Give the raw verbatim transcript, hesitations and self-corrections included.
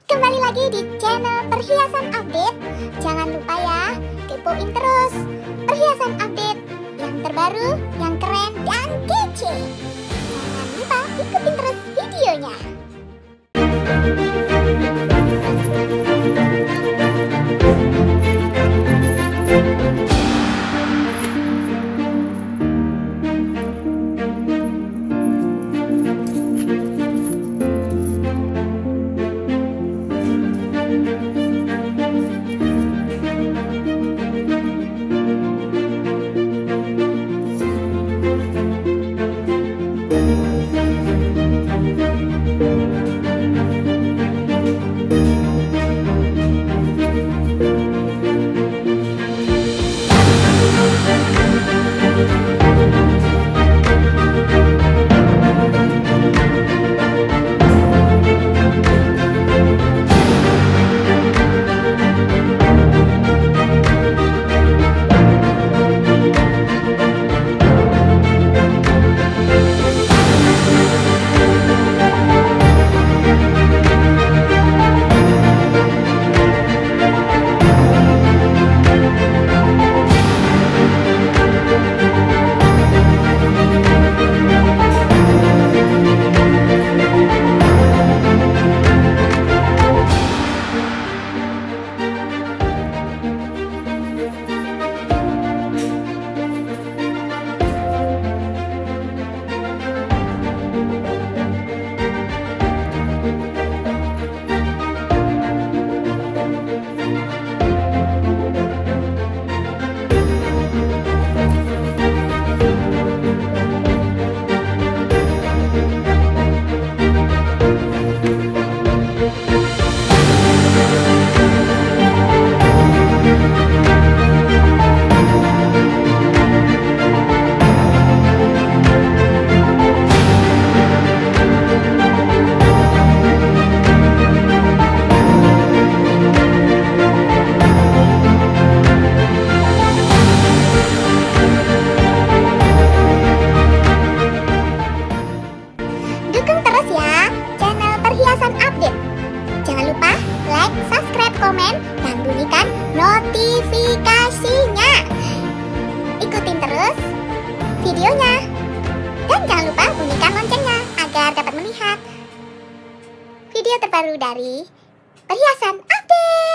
Kembali lagi di channel Perhiasan Update. Jangan lupa ya, kepoin terus perhiasan update yang terbaru, yang keren, dan kece. Jangan lupa ikutin terus videonya. Dukung terus ya channel Perhiasan Update. Jangan lupa like, subscribe, komen, dan bunyikan notifikasinya. Ikutin terus videonya. Dan jangan lupa bunyikan loncengnya agar dapat melihat video terbaru dari Perhiasan Update.